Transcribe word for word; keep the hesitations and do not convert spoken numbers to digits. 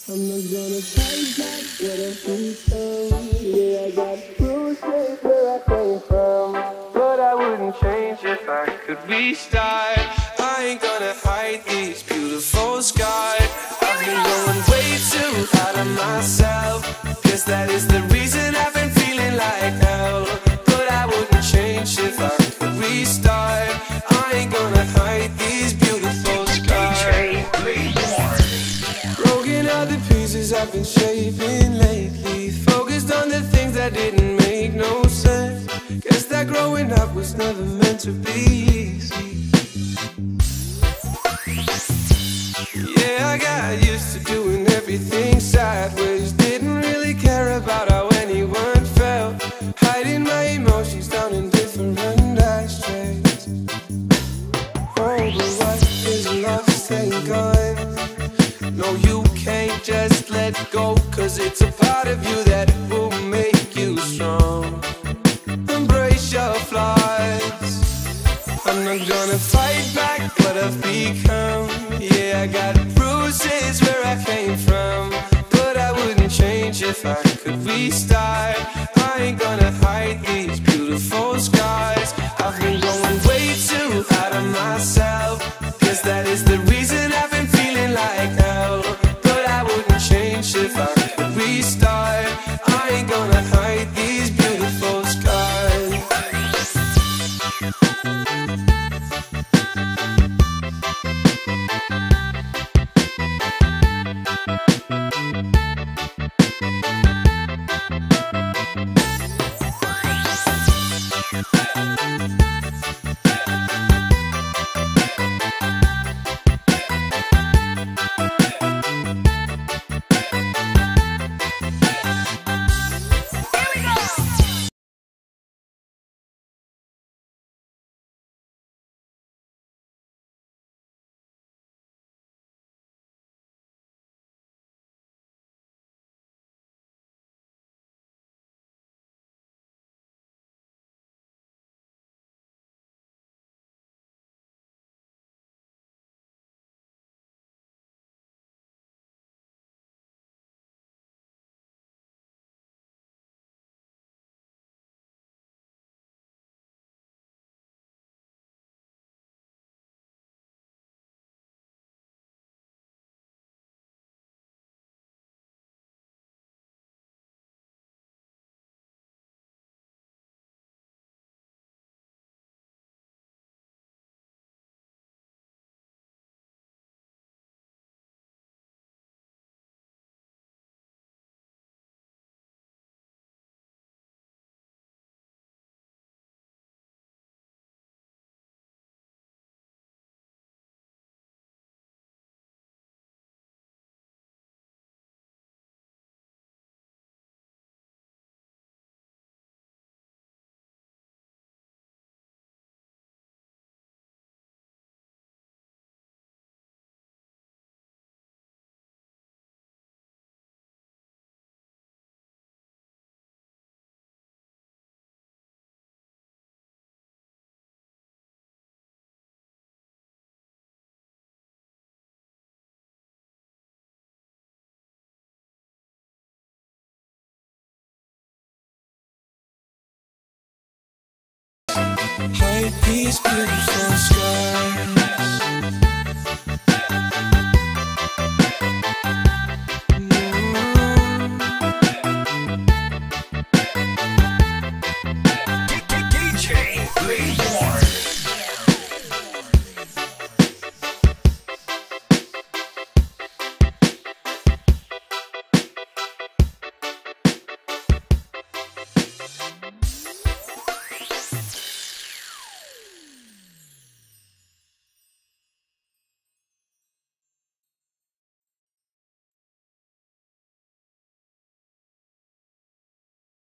I'm not gonna fight back what I become. Yeah, I got bruises where I came from, but I wouldn't change if I could restart. I ain't gonna hide these beautiful scars. I've been going way too hard on myself. Guess that is the reason I've been feeling like hell. But I wouldn't change if I could restart. I ain't gonna hide these beautiful scars. Broken all the pieces I've been shaping lately, focused on the things that didn't make no sense. Guess that growing up was never meant to be easy. Yeah, I got used to doing everything sideways. Didn't really care about how anyone felt, hiding my emotions down in different ashtrays. Oh, but what is love saying gone? No, you can't just let go, cause it's a part of you that will make you strong. Embrace your flaws. I'm not gonna fight back what I've become. Yeah, I got bruises where I came from, but I wouldn't change if I could restart. I ain't gonna hide these beautiful scars. I've been going way too hard on myself. Guess that is the reason I've been feeling like hell. But I wouldn't change if I could restart. I ain't gonna hide these beautiful scars. Hide these beautiful scars. D J Lee.